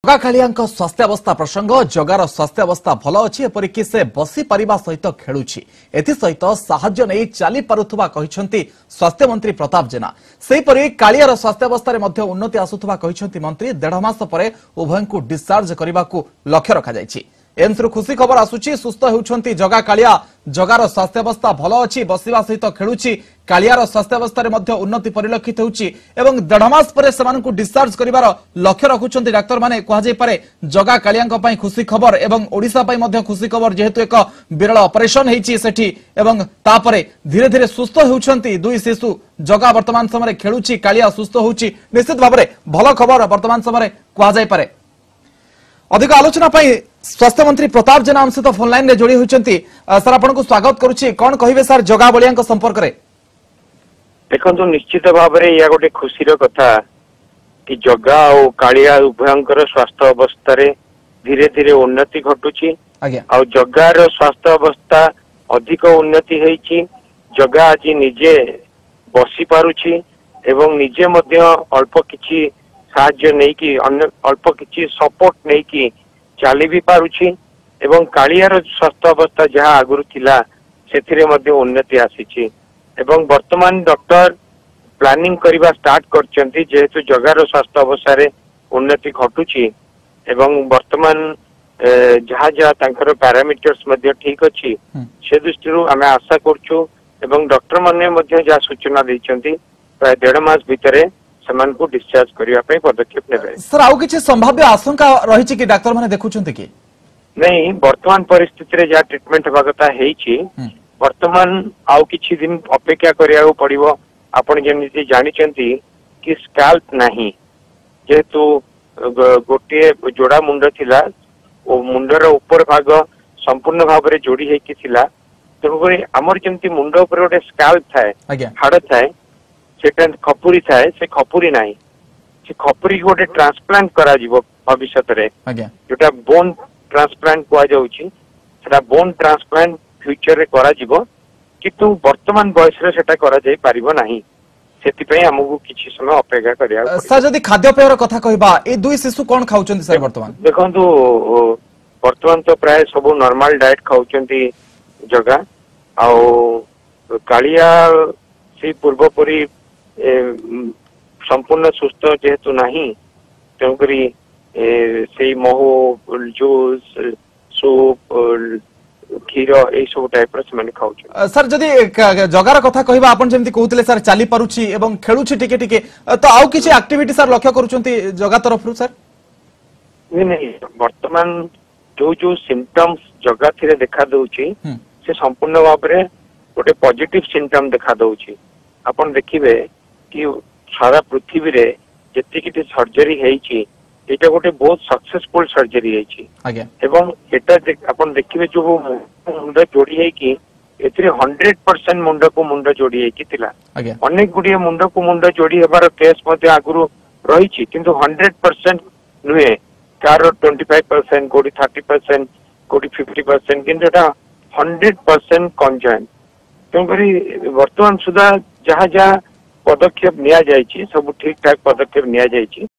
जगा कालिया स्वास्थ्यावस्था प्रसंग जगार स्वास्थ्यावस्था भल अच्छी एपरिक से बसी पारिबा सहित खेलुछि एथिसहित साहाय्य नहीं चली पारुथुबा कहिसंती स्वास्थ्य मंत्री प्रताप जेना सेहीपरि कालियार स्वास्थ्यावस्था रे मध्य उन्नति आसुथुबा कहिसंती मंत्री 1.5 मास परे उभयंकु डिस्चार्ज करबाकू लक्ष्य रखा जायछि। एम्स रु खुशी खबर आसुछि सुस्थ हेउछंती जगा कालिया जगार स्वास्थ्यावस्था भल अच्छी बसिबा सहित खेलुछि कालियार स्वास्थ्यावस्था रे मध्य उन्नति परिलक्षित होउछि एवं 1.5 मास परे समानकु डिस्चार्ज करिवार लक्ष्य रखुछंती डाक्टर माने कहा जाय पारे जगा कालियाଙ୍କ ପାଇଁ खुशी खबर एवं ओडिसा ପାଇଁ मध्य खुशी खबर जेहेतु एक विरल ऑपरेशन हेछि सेठी एवं तापरे धीरे धीरे सुस्थ हेउछंती दुई शिशु जगा वर्तमान समय खेलुछि कालिया सुस्थ होउछि निश्चित भाबरे भल खबर वर्तमान समय कहा जाय पारे। अधिक आलोचना पाई स्वास्थ्य मंत्री प्रताप जेना हम सहित फोन लाइन रे जोड़ी होइछंती सर आपनको स्वागत करूछि कोन कहिबे सर जगा बलियाଙ୍କ संपर्क रे। देखो निश्चित भाव में या गोटे खुशी कथा कि जगा और कालिया उभयंकर स्वास्थ्य अवस्था रे धीरे धीरे उन्नति घटुची और जगार स्वास्थ्य अवस्था अधिक उन्नति होईची जगा आज निजे बसी पारुची एवं निजे मध्य अल्प किछि साहाय्य नहीं कि अल्प किछि सपोर्ट नहीं कि चली भी पारुची एवं कालियार स्वास्थ्य अवस्था जहाँ आगुरु थिला सेथिरे मध्य उन्नति आसीची एवं वर्तमान डॉक्टर प्लानिंग करवा स्टार्ट करचंती जेहेतु जगार स्वास्थ्य अवस्था रे उन्नति घटुची एवं वर्तमान जहाँ जहाँ तांकर पैरामीटर्स मध्य ठीक अच्छी से दृष्टि आम आशा करचु एवं डॉक्टर माने मध्य जहाँ सूचना देइचंती प्राय 1.5 मास भितरे समान को डिस्चार्ज करिवा पे पदक्षेप नेबे। सर आउ किछि संभाव्य आशंका रहिछि कि डॉक्टर माने देखुचंती कि नहीं वर्तमान परिस्थिति रे जा ट्रीटमेंट हेबाकथा हेइछि वर्तमान आउ किछि दिन अपेक्षा करिया पड़िबो आपण जेमिति जानिचंती कि स्काल्प नाही जेहेतु गोटे जोड़ा मुंड थिला ओ मुंडर ऊपर भाग संपूर्ण भाव रे जोड़ी हेकि थिला तेणुकरी आमर जेमति मुंड ऊपर गोटे स्काल्प थाए हाड़ थाए सेटा खपुरी थाए से खपुरी नाही से खपुरी गोटे ट्रांसप्लांट करा जिवो भविष्यत रे जोटा बोन ट्रांसप्लांट कुआ जाउची सेटा बोन ट्रांसप्लांट फ्यूचर रे करा जिवो किंतु वर्तमान बयस रे सेटा करा जाय पारिबो नाही सेति हमको किछि समय अपेक्षा करिया। सर जदि खाद्य पेयर कथा कहबा ए दुई शिशु कोन खाउचंती सर वर्तमान देखंतु वर्तमान तो प्राय सब नॉर्मल डाइट खाउचंती जगा आ कालिया से पूर्व परी संपूर्ण सुस्थ जेहेतु नाही तेणुकरी से महू जूस सूप क्षीर ए सब टाइप रो से खाउ। सर जदि जगार कथा कहबा आपण जेमति कहउतले सर चाली पारुछि एवं खेलुछि टिके टिके तो आउ किछि एक्टिविटी सर लक्ष्य करूछंती जगा तरफ रु सर नहीं वर्तमान जो जो सिम्पटम्स जगा थिरे देखा दउछि से संपूर्ण भाव रे गोटे पॉजिटिव सिम्पटम देखा दउछि आपण देखिबे कि सारा पृथ्वी रे जति किछि सर्जरी हेइछि एटा गोटे बहुत सक्सेसफुल सर्जरी हेइछि एवं एटा आपण देखिबे जो मुंड जोड़ी है कि एथिरे 100% मुंड को मुंड जोड़ी है कि थिला अनेक गुडिया मुंड को मुंड जोड़ी हेबार केस मध्ये आगुरु रहिछि किंतु 100% नुहे कार 25% कोडी 30% कोडी 50% किंतु एटा 100% कंजॉइंट तेणुकरी वर्तमान सुधा जहाँ जहाँ पदक्षेप निया जाइछि सब ठीक ठाक पदक्षेप निया जाइछि।